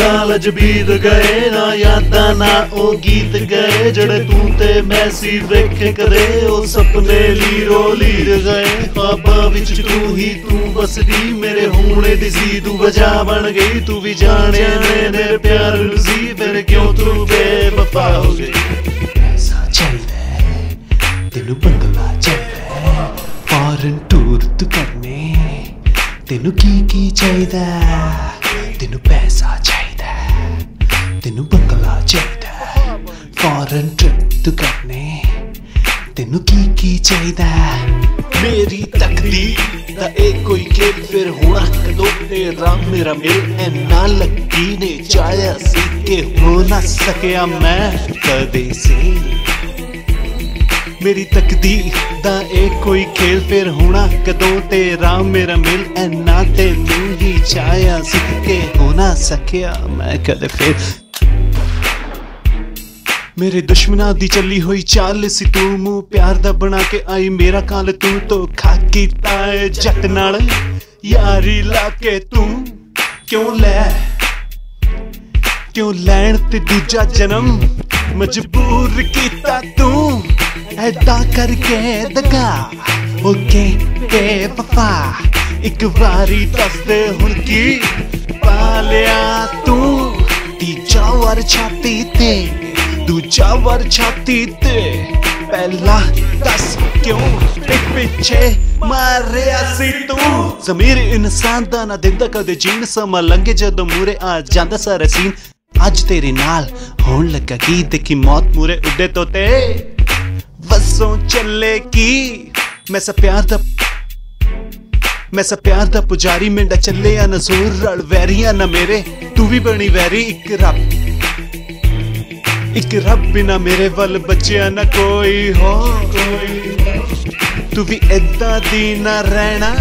साल अज बीत गए ना यादां ना ओ गीत गए जड़े तू ते मैं सी वेखे कदे ओ सपने लीरो लीर गए ख्वाबां विच तू ही तू बसदी मेरे होने दी सी तू वजह बन गई तू भी जाने मेरे प्यार नूं सी फिर क्यों तू बेवफा हो गई पैसा चाहिदा तेनू बंगला चाहिदा फॉरेन टूर तू करने तेनू की चाहिदा तेनू पैसा चाहिदा तेनू बंगला चाहिदा फॉरेन ट्रिप तू करने तेनू की चाहिदा मेरी तकदीर दा एक कोई खेल फिर होना कदों तेरा मेरा मिल ऐना लक्की ने चाहया सी के हो ना सकिया मैं कदे से मेरी तकदीर दा एक कोई खेल फिर होना कदों तेरा मेरा मिल ऐना तेनू ही चाहया सी के हो ना सकिया मैं कदे फिर मेरे दुश्मना दी चली हुई चाल सी तू मुंह प्यार दा बना के आई मेरा काल तू तो खा कीता है जट नाल यारी ला के तू क्यों लैन ते दूजा जन्म मजबूर कीता तू ऐदा करके दगा ओके बेवफा एक बारी दस दे हुण की पालिया तू तीजा वार छाती ते दूजा वार छाती ते पहला दस क्यों पिछे मारिया सी तू ज़मीर इंसान दा ना दिंदा कदे जीन समा लंघे जदों मूरे आ जांदा सारा सीन अज तेरे नाल होण लगा की देखी मौत मूरे उड़े तोते वसों चले की मैं सा प्यार दा पुजारी मिंडा चले या नजूर रल वैरिया ना मेरे तू भी बनी वैरी एक रब बिना मेरे वल बचिया ना कोई हो तू भी ऐदा दी ना रहना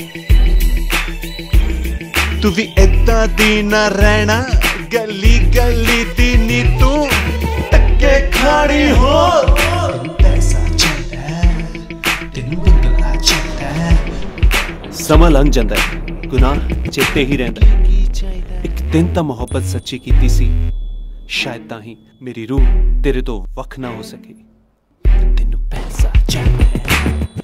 तू भी ऐदा दी ना रहना गली गली दी नी तू टक्के खाड़ी हो पैसा चाहिदा तेनू बंगला चाहिदा समा लंघ जांदा है गुनाह चेते ही रहिंदा है एक दिन तां मोहब्बत सच्ची कीती सी शायद तां ही मेरी रूह तेरे तो वख ना हो सके तेनू पैसा चाहिदा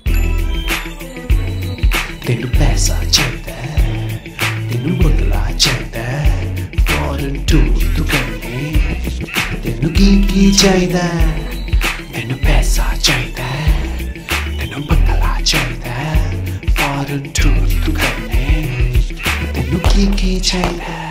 तेनू पैसा चाहिदा तेनू बंगला चाहिदा फॉरेन टूर तू करने तेनू की चाहिदा तेनू पैसा चाहिदा तेनू बंगला चाहिदा फॉरेन टूर तू करने तेनू की चाहिदा